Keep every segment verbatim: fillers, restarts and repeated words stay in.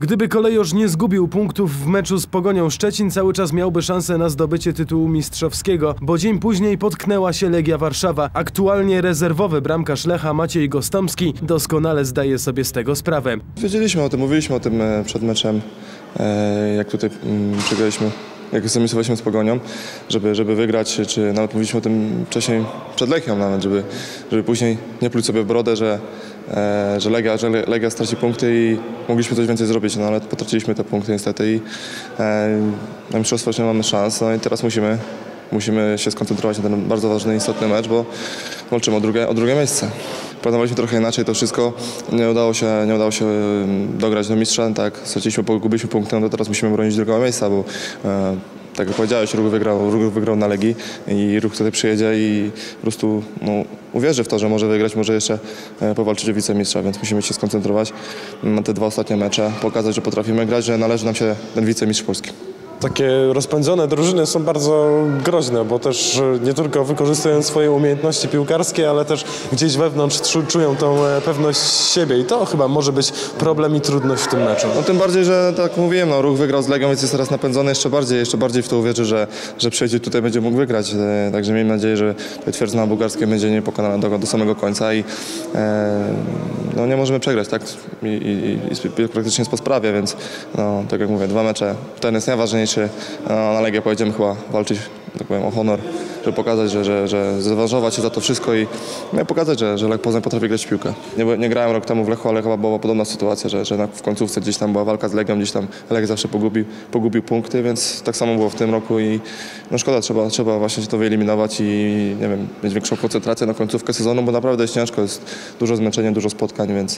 Gdyby Kolejorz nie zgubił punktów w meczu z Pogonią Szczecin, cały czas miałby szansę na zdobycie tytułu mistrzowskiego, bo dzień później potknęła się Legia Warszawa. Aktualnie rezerwowy bramkarz Lecha Maciej Gostomski doskonale zdaje sobie z tego sprawę. Wiedzieliśmy o tym, mówiliśmy o tym przed meczem, jak tutaj przegraliśmy, jak zremisowaliśmy z Pogonią, żeby, żeby wygrać, czy nawet mówiliśmy o tym wcześniej przed Lechią nawet, żeby, żeby później nie pluć sobie w brodę, że, że, Legia, że Legia straci punkty i mogliśmy coś więcej zrobić, no ale potraciliśmy te punkty niestety i na mistrzostwo już nie mamy szans, no i teraz musimy, musimy się skoncentrować na ten bardzo ważny, istotny mecz, bo walczymy o drugie, o drugie miejsce. Planowaliśmy trochę inaczej to wszystko, nie udało się, nie udało się dograć do mistrza, tak, straciliśmy, pogubiliśmy punkty, no to teraz musimy bronić drugiego miejsca, bo e, tak jak powiedziałeś, Ruch wygrał, Ruch wygrał na Legii i Ruch tutaj przyjedzie i po prostu no, uwierzy w to, że może wygrać, może jeszcze e, powalczyć o wicemistrza, więc musimy się skoncentrować na te dwa ostatnie mecze, pokazać, że potrafimy grać, że należy nam się ten wicemistrz Polski. Takie rozpędzone drużyny są bardzo groźne, bo też nie tylko wykorzystują swoje umiejętności piłkarskie, ale też gdzieś wewnątrz czują tą pewność siebie i to chyba może być problem i trudność w tym meczu. No tym bardziej, że tak mówiłem, no, Ruch wygrał z Legią, więc jest teraz napędzony jeszcze bardziej, jeszcze bardziej w to uwierzy, że, że przyjdzie tutaj, będzie mógł wygrać. Także miejmy nadzieję, że twierdza bułgarskie będzie niepokonana do, do samego końca i e, no, nie możemy przegrać, tak? I, i, i praktycznie jest po sprawie, więc no, tak jak mówię, dwa mecze, ten jest najważniejszy. Na Legię pojedziemy chyba walczyć, tak powiem, o honor, żeby pokazać, że, że, że zrewanżować się za to wszystko i no, pokazać, że, że Lech Poznań potrafi grać w piłkę. Nie, nie grałem rok temu w Lechu, ale chyba była podobna sytuacja, że, że w końcówce gdzieś tam była walka z Legią, gdzieś tam Lech zawsze pogubił, pogubił punkty, więc tak samo było w tym roku i no szkoda, trzeba, trzeba właśnie się to wyeliminować i nie wiem, mieć większą koncentrację na końcówkę sezonu, bo naprawdę jest ciężko, jest dużo zmęczenia, dużo spotkań, więc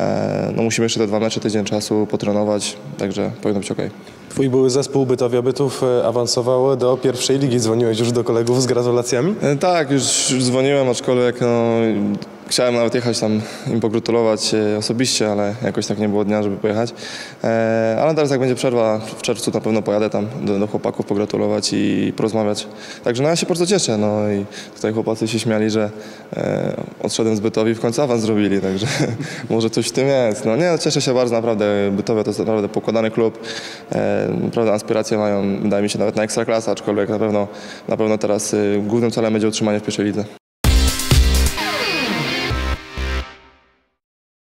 e, no, musimy jeszcze te dwa mecze, tydzień czasu potrenować, także powinno być okej. Twój były zespół Bytowia Bytów awansował do pierwszej ligi. Dzwoniłeś już do kolegów z gratulacjami? E, tak, już, już dzwoniłem, aczkolwiek no, chciałem nawet jechać tam im pogratulować osobiście, ale jakoś tak nie było dnia, żeby pojechać. E, ale teraz jak będzie przerwa, w czerwcu na pewno pojadę tam do, do chłopaków pogratulować i porozmawiać. Także no ja się bardzo cieszę. No i tutaj chłopacy się śmiali, że e, odszedłem z Bytowi, w końcu awans zrobili, także może coś w tym jest. No nie, cieszę się bardzo, naprawdę. Bytowia to jest naprawdę pokładany klub. E, naprawdę aspiracje mają, wydaje mi się, nawet na ekstraklasę, aczkolwiek na pewno, na pewno teraz y, głównym celem będzie utrzymanie w pierwszej lidze.